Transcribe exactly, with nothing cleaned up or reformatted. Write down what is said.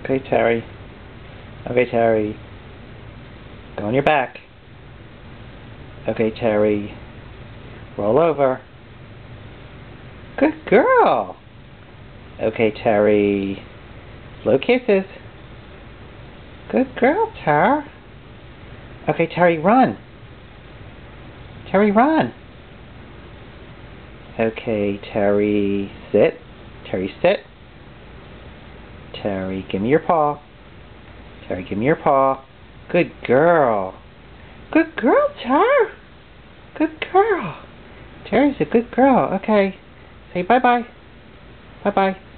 Okay, Teri. Okay, Teri. Go on your back. Okay, Teri. Roll over. Good girl. Okay, Teri. Slow kisses. Good girl, Teri. Okay, Teri, run. Teri, run. Okay, Teri, sit. Teri, sit. Teri, give me your paw. Teri, give me your paw. Good girl. Good girl, Teri. Good girl. Teri's a good girl. Okay. Say bye-bye. Bye-bye.